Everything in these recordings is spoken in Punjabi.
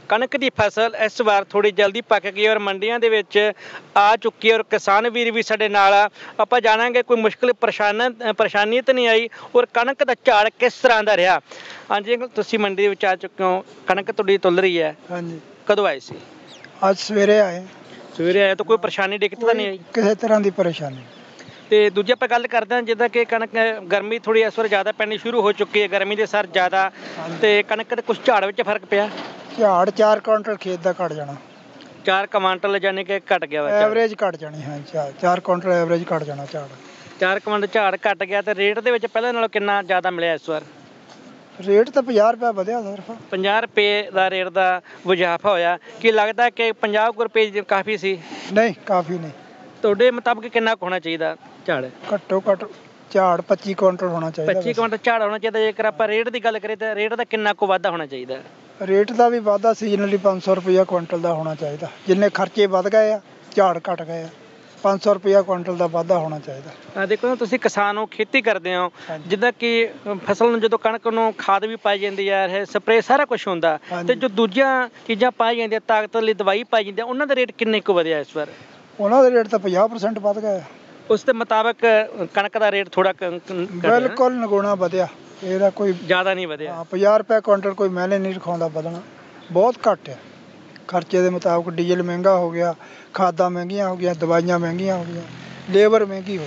कणक की फसल इस वार थोड़ी जल्दी पक गई और मंडियां दे विच आ चुकी है और किसान वीर भी साडे नाल आ। आपां जाणांगे कोई मुश्किल परेशानी तो नहीं आई और कणक दा झाड़ किस तरह दा रहा। हाँ जी अंकल, तुसीं मंडी दे विच आ चुके हो, कणक तुहाडी तुल रही है, हाँ जी, कदों आए सी? आज सवेरे आए। सवेरे आए तो कोई परेशानी दिक्कत तो नहीं आई? किसी तरह की परेशानी। ਤੇ ਦੂਜੀ ਆਪਾਂ ਗੱਲ ਕਰਦੇ ਹਾਂ ਜਿੱਦਾਂ ਕਿ ਕਣਕ ਗਰਮੀ ਥੋੜੀ ਇਸ ਵਾਰ ਜ਼ਿਆਦਾ ਪੈਣੀ ਸ਼ੁਰੂ ਹੋ ਚੁੱਕੀ ਹੈ, ਗਰਮੀ ਦੇ ਸਰ ਜ਼ਿਆਦਾ ਤੇ ਕਣਕ ਦੇ ਕੁਝ ਝਾੜ ਵਿੱਚ ਫਰਕ ਪਿਆ। ਝਾੜ 4 ਕੁਇੰਟਲ ਖੇਤ ਦਾ ਘਟ ਜਾਣਾ। 4 ਕੁਇੰਟਲ ਯਾਨੀ ਕਿ ਘਟ ਗਿਆ ਵਾ, ਐਵਰੇਜ ਘਟ ਜਾਣੀ। ਹਾਂ 4 ਕੁਇੰਟਲ ਐਵਰੇਜ ਘਟ ਜਾਣਾ ਝਾੜ। 4 ਕੁਇੰਟਲ ਝਾੜ ਘਟ ਗਿਆ ਤੇ ਰੇਟ ਦੇ ਵਿੱਚ ਪਹਿਲਾਂ ਨਾਲੋਂ ਕਿੰਨਾ ਜ਼ਿਆਦਾ ਮਿਲਿਆ ਇਸ ਵਾਰ? ਰੇਟ ਤਾਂ 50 ਰੁਪਏ ਵਧਿਆ ਸਿਰਫ। 50 ਰੁਪਏ ਦਾ ਰੇਟ ਦਾ ਵਜ਼ਾਫਾ ਹੋਇਆ। ਕੀ ਲੱਗਦਾ ਕਿ 50 ਰੁਪਏ ਕਾਫੀ ਸੀ? ਨਹੀਂ, ਕਾਫੀ ਨਹੀਂ। ਤੁਹਾਡੇ ਮੁਤਾਬਕ ਕਿੰਨਾ ਕੁ ਹੋਣਾ ਚਾਹੀਦਾ ਝਾੜ? ਘੱਟੋ ਘੱਟ ਝਾੜ 25 ਕੁਇੰਟਲ ਹੋਣਾ ਚਾਹੀਦਾ। 25 ਕੁਇੰਟਲ ਝਾੜ ਹੋਣਾ ਚਾਹੀਦਾ। ਜੇਕਰ ਆਪਾਂ ਰੇਟ ਦੀ ਗੱਲ ਕਰੀਏ ਤਾਂ ਰੇਟ ਦਾ ਕਿੰਨਾ ਕੁ ਵਾਧਾ ਹੋਣਾ ਚਾਹੀਦਾ? ਰੇਟ ਦਾ ਵੀ ਵਾਧਾ ਸੀਜ਼ਨਲੀ 500 ਰੁਪਇਆ ਕੁਇੰਟਲ ਦਾ ਹੋਣਾ ਚਾਹੀਦਾ। ਜਿੰਨੇ ਖਰਚੇ ਵੱਧ ਗਏ ਆ, ਝਾੜ ਘਟ ਗਏ ਆ, 500 ਰੁਪਇਆ ਕੁਇੰਟਲ ਦਾ ਵਾਧਾ ਹੋਣਾ ਚਾਹੀਦਾ। ਦੇਖੋ ਤੁਸੀਂ ਕਿਸਾਨ ਹੋ, ਖੇਤੀ ਕਰਦੇ ਹੋ, ਜਿੱਦਾਂ ਕਿ ਫਸਲ ਨੂੰ ਜਦੋਂ ਕਣਕ ਨੂੰ ਖਾਦ ਵੀ ਪਾਈ ਜਾਂਦੀ ਹੈ, ਸਪਰੇਅ ਸਾਰਾ ਕੁਝ ਹੁੰਦਾ ਤੇ ਜੋ ਦੂਜੀਆਂ ਚੀਜ਼ਾਂ ਪਾਈ ਜਾਂਦੀਆਂ, ਤਾਕਤ ਲਈ ਦਵਾਈ ਪਾਈ ਜਾਂਦੀ, ਉਹਨਾਂ ਦਾ ਰੇਟ ਕਿੰਨੇ ਕੁ ਵਧਿਆ ਇਸ ਵਾਰ? ਉਹਨਾਂ ਦੇ ਰੇਟ ਤਾਂ 50% ਵੱਧ ਗਏ। ਉਸ ਦੇ ਮੁਤਾਬਕ ਕਣਕ ਦਾ ਰੇਟ ਥੋੜਾ ਬਿਲਕੁਲ ਨਿਗੁਣਾ ਵਧਿਆ, ਇਹਦਾ ਕੋਈ ਜ਼ਿਆਦਾ ਨਹੀਂ ਵਧਿਆ। 50 ਰੁਪਏ ਕੁਇੰਟਲ ਕੋਈ ਮੈਨੇ ਨਹੀਂ ਰਖਾਉਂਦਾ ਵਧਣਾ, ਬਹੁਤ ਘੱਟ ਹੈ। ਖਰਚੇ ਦੇ ਮੁਤਾਬਕ ਡੀਜ਼ਲ ਮਹਿੰਗਾ ਹੋ ਗਿਆ, ਖਾਦਾਂ ਮਹਿੰਗੀਆਂ ਹੋ ਗਈਆਂ, ਦਵਾਈਆਂ ਮਹਿੰਗੀਆਂ ਹੋ ਗਈਆਂ, ਲੇਬਰ ਮਹਿੰਗੀ ਹੋ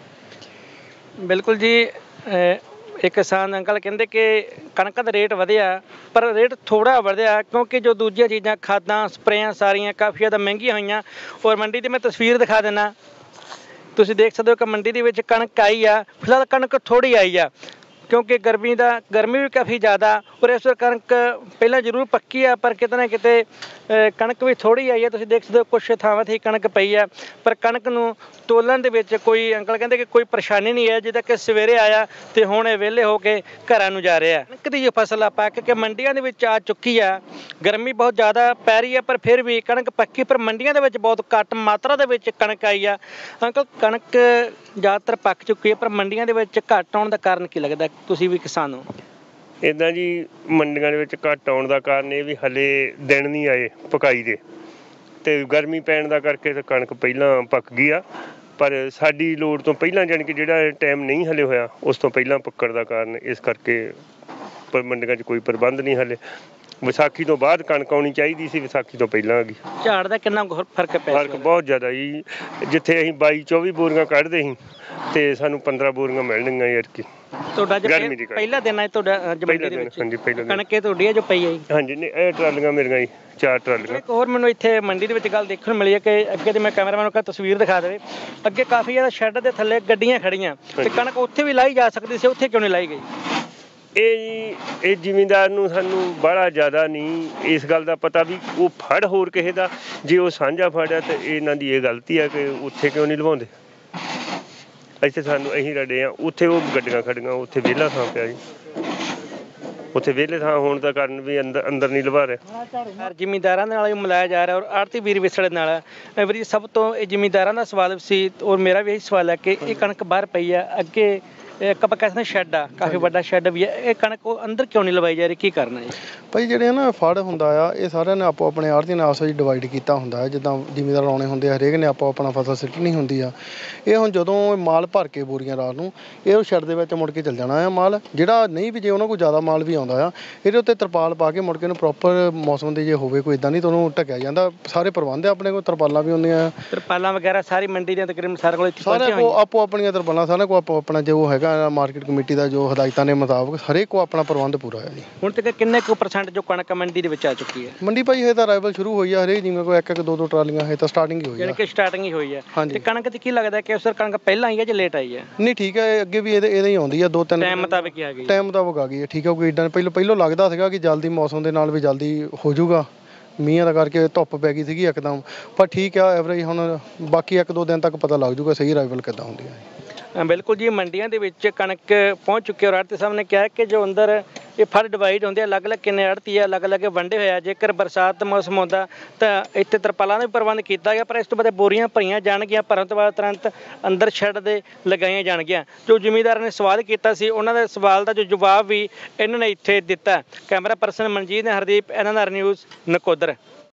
ਗਈ। ਬਿਲਕੁਲ ਜੀ, ਇੱਕ ਕਿਸਾਨ ਅੰਕਲ ਕਹਿੰਦੇ ਕਿ ਕਣਕ ਦਾ ਰੇਟ ਵਧਿਆ ਪਰ ਰੇਟ ਥੋੜਾ ਵਧਿਆ ਕਿਉਂਕਿ ਜੋ ਦੂਜੀਆਂ ਚੀਜ਼ਾਂ ਖਾਦਾਂ ਸਪਰੇਆਂ ਸਾਰੀਆਂ ਕਾਫੀ ਜ਼ਿਆਦਾ ਮਹਿੰਗੀਆਂ ਹੋਈਆਂ। ਔਰ ਮੰਡੀ ਦੀ ਮੈਂ ਤਸਵੀਰ ਦਿਖਾ ਦਿੰਦਾ, ਤੁਸੀਂ ਦੇਖ ਸਕਦੇ ਹੋ ਕਿ ਮੰਡੀ ਦੇ ਵਿੱਚ ਕਣਕ ਆਈ ਆ। ਫਿਲਹਾਲ ਕਣਕ ਥੋੜੀ ਆਈ ਆ ਕਿਉਂਕਿ ਗਰਮੀ ਵੀ ਕਾਫੀ ਜ਼ਿਆਦਾ ਔਰ ਇਸ ਵਾਰ ਕਣਕ ਪਹਿਲਾਂ ਜ਼ਰੂਰ ਪੱਕੀ ਆ ਪਰ ਕਿਤੇ ਨਾ ਕਿਤੇ ਕਣਕ ਵੀ ਥੋੜੀ ਆਈ ਹੈ। ਤੁਸੀਂ ਦੇਖ ਸਕਦੇ ਹੋ ਕੁਛ ਥਾਵਾਂ 'ਤੇ ਕਣਕ ਪਈ ਆ ਪਰ ਕਣਕ ਨੂੰ ਤੋਲਣ ਦੇ ਵਿੱਚ ਕੋਈ ਅੰਕਲ ਕਹਿੰਦੇ ਕਿ ਕੋਈ ਪਰੇਸ਼ਾਨੀ ਨਹੀਂ ਹੈ। ਜਿੱਦਾਂ ਕਿ ਸਵੇਰੇ ਆਇਆ ਤੇ ਹੁਣ ਇਹ ਵਿਹਲੇ ਹੋ ਕੇ ਘਰਾਂ ਨੂੰ ਜਾ ਰਹੇ ਆ। ਕਣਕ ਦੀ ਜੋ ਫਸਲ ਆ ਪੱਕ ਕੇ ਮੰਡੀਆਂ ਦੇ ਵਿੱਚ ਆ ਚੁੱਕੀ ਆ। ਗਰਮੀ ਬਹੁਤ ਜ਼ਿਆਦਾ ਪੈ ਰਹੀ ਹੈ ਪਰ ਫਿਰ ਵੀ ਕਣਕ ਪੱਕੀ, ਪਰ ਮੰਡੀਆਂ ਦੇ ਵਿੱਚ ਬਹੁਤ ਘੱਟ ਮਾਤਰਾ ਦੇ ਵਿੱਚ ਕਣਕ ਆਈ ਆ। ਅੰਕਲ ਕਣਕ ਜ਼ਿਆਦਾਤਰ ਪੱਕ ਚੁੱਕੀ ਹੈ ਪਰ ਮੰਡੀਆਂ ਦੇ ਵਿੱਚ ਘੱਟ ਆਉਣ ਦਾ ਕਾਰਨ ਕੀ ਲੱਗਦਾ? ਤੁਸੀਂ ਵੀ ਕਿਸਾਨ ਹੋ। ਇੱਦਾਂ ਜੀ, ਮੰਡੀਆਂ ਦੇ ਵਿੱਚ ਘੱਟ ਆਉਣ ਦਾ ਕਾਰਨ ਇਹ ਵੀ ਹਲੇ ਦਿਨ ਨਹੀਂ ਆਏ ਪਕਾਈ ਦੇ ਅਤੇ ਗਰਮੀ ਪੈਣ ਦਾ ਕਰਕੇ ਤਾਂ ਕਣਕ ਪਹਿਲਾਂ ਪੱਕ ਗਈ ਆ। ਪਰ ਸਾਡੀ ਲੋੜ ਤੋਂ ਪਹਿਲਾਂ ਜਾਣੀ ਕਿ ਜਿਹੜਾ ਟਾਈਮ ਨਹੀਂ ਹਲੇ ਹੋਇਆ ਉਸ ਤੋਂ ਪਹਿਲਾਂ ਪੱਕਣ ਦਾ ਕਾਰਨ ਇਸ ਕਰਕੇ ਪਰ ਮੰਡੀਆਂ 'ਚ ਕੋਈ ਪ੍ਰਬੰਧ ਨਹੀਂ ਹਲੇ। ਵਿਸਾਖੀ ਤੋਂ ਬਾਅਦ ਕਣਕ ਆਉਣੀ ਚਾਹੀਦੀ ਸੀ, ਵਿਸਾਖੀ ਤੋਂ ਪਹਿਲਾਂ ਆ ਗਈ। ਝਾੜ ਦਾ ਕਿੰਨਾ ਫਰਕ ਪਿਆ? ਫਰਕ ਬਹੁਤ ਜ਼ਿਆਦਾ ਜੀ। ਜਿੱਥੇ ਅਸੀਂ 22-24 ਬੋਰੀਆਂ ਕੱਢਦੇ ਸੀ ਤੇ ਸਾਨੂੰ 15 ਬੋਰੀਆਂ ਮਿਲਣਗੀਆਂ ਯਾਰ ਕੀ। ਤੁਹਾਡਾ ਪਹਿਲਾ ਦਿਨ ਹੈ ਤੁਹਾਡਾ ਮੰਡੀ ਦੇ ਵਿੱਚ? ਹਾਂਜੀ, ਪਹਿਲਾ ਦਿਨ। ਕਣਕ ਤੁਹਾਡੀ ਹੈ ਜੋ ਪਈ ਹੈ ਜੀ? ਹਾਂਜੀ, ਨਹੀਂ ਇਹ ਟਰਾਲੀਆਂ ਮੇਰੀਆਂ ਜੀ, 4 ਟਰਾਲੀਆਂ। ਇੱਕ ਹੋਰ ਮੈਨੂੰ ਇੱਥੇ ਮੰਡੀ ਦੇ ਵਿੱਚ ਗੱਲ ਦੇਖਣ ਨੂੰ ਮਿਲੀ ਹੈ ਕਿ ਅੱਗੇ ਤੇ ਮੈਂ ਕੈਮਰਾਮੈਨ ਨੂੰ ਕਿਹਾ ਤਸਵੀਰ ਦਿਖਾ ਦੇਵੇ, ਅੱਗੇ ਕਾਫੀ ਜ਼ਿਆਦਾ ਸ਼ੈੱਡ ਦੇ ਥੱਲੇ ਗੱਡੀਆਂ ਖੜੀਆਂ ਤੇ ਕਣਕ ਉੱਥੇ ਵੀ ਲਾਈ ਜਾ ਸਕਦੀ ਸੀ, ਉੱਥੇ ਕਿਉਂ ਨਹੀਂ ਲਾਈ ਗਈ? ਇਹ ਜ਼ਿਮੀਂਦਾਰ ਨੂੰ ਸਾਨੂੰ ਬੜਾ ਜ਼ਿਆਦਾ ਨਹੀਂ ਇਸ ਗੱਲ ਦਾ ਪਤਾ ਵੀ ਉਹ ਫੜ ਹੋਰ ਕਿਸੇ ਦਾ, ਜੇ ਉਹ ਸਾਂਝਾ ਫੜਿਆ ਤਾਂ ਇਹਨਾਂ ਦੀ ਇਹ ਗਲਤੀ ਹੈ ਕਿ ਉੱਥੇ ਕਿਉਂ ਨਹੀਂ ਲਵਾਉਂਦੇ। ਇੱਥੇ ਸਾਨੂੰ ਅਸੀਂ ਰੜੇ ਹਾਂ, ਉੱਥੇ ਉਹ ਗੱਡੀਆਂ ਖੜੀਆਂ, ਉੱਥੇ ਵਿਹਲਾ ਥਾਂ ਪਿਆ ਜੀ। ਉੱਥੇ ਵਿਹਲੇ ਥਾਂ ਹੋਣ ਦਾ ਕਾਰਨ ਵੀ ਅੰਦਰ ਨਹੀਂ ਲਵਾ ਰਹੇ। ਜ਼ਿਮੀਂਦਾਰਾਂ ਨਾਲ ਵੀ ਮਿਲਾਇਆ ਜਾ ਰਿਹਾ ਔਰ ਆੜਤੀ ਵੀਰ ਵਿਸੜੇ ਨਾਲ। ਵੀਰ ਸਭ ਤੋਂ ਇਹ ਜ਼ਿਮੀਂਦਾਰਾਂ ਦਾ ਸਵਾਲ ਸੀ ਔਰ ਮੇਰਾ ਵੀ ਇਹੀ ਸਵਾਲ ਹੈ ਕਿ ਇਹ ਕਣਕ ਬਾਹਰ ਪਈ ਆ, ਅੱਗੇ ਇੱਕ ਆਪਾਂ ਕਹਿੰਦੇ ਸ਼ੈੱਡ ਆ, ਕਾਫੀ ਵੱਡਾ ਸ਼ੈੱਡ ਵੀ ਹੈ, ਇਹ ਕਣਕ ਉਹ ਅੰਦਰ ਕਿਉਂ ਨਹੀਂ ਲਵਾਈ ਜਾ ਰਹੀ, ਕੀ ਕਰਨਾ ਹੈ? ਭਾਈ ਜਿਹੜੇ ਨਾ ਫੜ ਹੁੰਦਾ ਆ, ਇਹ ਸਾਰਿਆਂ ਨੇ ਆਪੋ ਆਪਣੇ ਆੜ੍ਹਤੀਆਂ ਨੇ ਆਪਸ ਵਿੱਚ ਡਿਵਾਈਡ ਕੀਤਾ ਹੁੰਦਾ ਹੈ। ਜਿੱਦਾਂ ਜ਼ਿਮੀਂਦਾਰ ਆਉਣੇ ਹੁੰਦੇ ਆ, ਹਰੇਕ ਨੇ ਆਪੋ ਆਪਣਾ ਫਸਲ ਸਿੱਟਣੀ ਹੁੰਦੀ ਆ। ਇਹ ਹੁਣ ਜਦੋਂ ਮਾਲ ਭਰ ਕੇ ਬੋਰੀਆਂ ਰਾਤ ਨੂੰ ਇਹ ਉਹ ਸ਼ੈੱਡ ਦੇ ਵਿੱਚ ਮੁੜ ਕੇ ਚੱਲ ਜਾਣਾ ਆ ਮਾਲ। ਜਿਹੜਾ ਨਹੀਂ ਵੀ ਜੇ ਉਹਨਾਂ ਕੋਲ ਜ਼ਿਆਦਾ ਮਾਲ ਵੀ ਆਉਂਦਾ ਆ, ਇਹਦੇ ਉੱਤੇ ਤਰਪਾਲ ਪਾ ਕੇ ਮੁੜ ਕੇ ਇਹਨੂੰ ਪ੍ਰੋਪਰ ਮੌਸਮ ਦੇ ਜੇ ਹੋਵੇ ਕੋਈ ਇੱਦਾਂ ਨਹੀਂ ਤਾਂ ਉਹਨੂੰ ਢੱਕਿਆ ਜਾਂਦਾ। ਸਾਰੇ ਪ੍ਰਬੰਧ ਆ ਆਪਣੇ ਕੋਲ, ਤਰਪਾਲਾਂ ਵੀ ਹੁੰਦੀਆਂ, ਤਰਪਾਲਾਂ ਵਗੈਰਾ ਸਾਰੀ ਮੰਡੀ ਦੀਆਂ ਤਕਰੀਬਨ ਸਾਰੇ ਕੋਲ ਸਾਰਿਆਂ ਕੋਲ ਆਪੋ ਆਪਣੀਆਂ ਤਰਪਾਲਾਂ, ਸਾਰਿਆਂ ਕੋਲ ਆਪੋ ਆਪਣਾ ਜੋ ਹੈਗਾ ਮਾਰਕੀਟ ਕਮੇਟੀ ਦਾ ਜੋ ਹਦਾਇਤਾਂ ਦੇ ਮੁਤਾਬਕ ਹਰੇਕ ਕੋ ਆਪਣਾ ਪ੍ਰਬੰਧ ਪੂਰਾ ਹੈ ਜੀ। ਹੁਣ ਤੱਕ ਕਿੰਨੇ ਕੁ % ਜੋ ਕਣਕ ਮੰਡੀ ਦੇ ਵਿੱਚ ਆ ਚੁੱਕੀ ਹੈ? ਮੰਡੀ ਭਾਈ ਇਹ ਤਾਂ ਅਰਾਈਵਲ ਸ਼ੁਰੂ ਹੋਈ ਆ, ਹਰੇਕ ਜਿਵੇਂ ਕੋਈ 1-1 2-2 ਟਰਾਲੀਆਂ ਹੈ ਤਾਂ ਸਟਾਰਟਿੰਗ ਹੀ ਹੋਈ ਹੈ। ਕਿ ਸਟਾਰਟਿੰਗ ਹੀ ਹੋਈ ਹੈ। ਤੇ ਕਣਕ ਤੇ ਕੀ ਲੱਗਦਾ ਕਿ ਉਸ ਕਣਕ ਪਹਿਲਾਂ ਆਈ ਹੈ ਜਾਂ ਲੇਟ ਆਈ ਹੈ? ਨਹੀਂ ਠੀਕ ਹੈ, ਅੱਗੇ ਵੀ ਇਹਦੇ ਹੀ ਆਉਂਦੀ ਆ 2-3 ਟਾਈਮ ਮੁਤਾਬਕ ਹੀ ਆ ਗਈ। ਟਾਈਮ ਮੁਤਾਬਕ ਆ ਗਈ ਹੈ, ਠੀਕ ਹੈ। ਕੋਈ ਇੱਦਾਂ ਪਹਿਲੋਂ ਲੱਗਦਾ ਸੀਗਾ ਕਿ ਜਲਦੀ ਮੌਸਮ ਦੇ ਨਾਲ ਵੀ ਜਲਦੀ ਹੋ ਜਾਊਗਾ, ਮੀਂਹਾਂ ਦਾ ਕਰਕੇ ਧੁੱਪ ਪੈ ਗਈ ਸੀਗੀ ਇੱਕਦਮ, ਪਰ ਠੀਕ ਆ ਐਵਰੇਜ। ਹੁਣ ਬਾਕੀ 1-2 ਦਿਨ ਤੱਕ ਪਤਾ ਲੱਗ ਜਾਊਗਾ ਸਹੀ ਅਰਾਈਵਲ ਕਿੱਦਾਂ ਹੁੰਦੀ ਹੈ। ਬਿਲਕੁਲ ਜੀ, ਮੰਡੀਆਂ ਦੇ ਵਿੱਚ ਕਣਕ ਪਹੁੰਚ ਚੁੱਕੀ ਔਰ ਆੜ੍ਹਤੀ ਸਾਹਿਬ ਨੇ ਕਿਹਾ ਕਿ ਜੋ ਅੰਦਰ ਇਹ ਫੜ ਡਿਵਾਈਡ ਹੁੰਦੇ ਅਲੱਗ-ਅਲੱਗ ਕਿੰਨੇ ਆੜ੍ਹਤੀ ਆ ਅਲੱਗ-ਅਲੱਗ ਵੰਡੇ ਹੋਏ ਆ। ਜੇਕਰ ਬਰਸਾਤ ਦਾ ਮੌਸਮ ਆਉਂਦਾ ਤਾਂ ਇੱਥੇ ਤਰਪਾਲਾਂ ਦਾ ਵੀ ਪ੍ਰਬੰਧ ਕੀਤਾ ਗਿਆ, ਪਰ ਇਸ ਤੋਂ ਬਾਅਦ ਬੋਰੀਆਂ ਭਰੀਆਂ ਜਾਣਗੀਆਂ, ਭਰਨ ਤੋਂ ਬਾਅਦ ਤੁਰੰਤ ਅੰਦਰ ਸ਼ੈੱਡ ਦੇ ਲਗਾਈਆਂ ਜਾਣਗੀਆਂ। ਜੋ ਜ਼ਿਮੀਂਦਾਰਾਂ ਨੇ ਸਵਾਲ ਕੀਤਾ ਸੀ ਉਹਨਾਂ ਦੇ ਸਵਾਲ ਦਾ ਜੋ ਜਵਾਬ ਵੀ ਇਹਨਾਂ ਨੇ ਇੱਥੇ ਦਿੱਤਾ। ਕੈਮਰਾ ਪਰਸਨ ਮਨਜੀਤ ਨੇ ਹਰਦੀਪ, NNR ਨਿਊਜ਼, ਨਕੋਦਰ।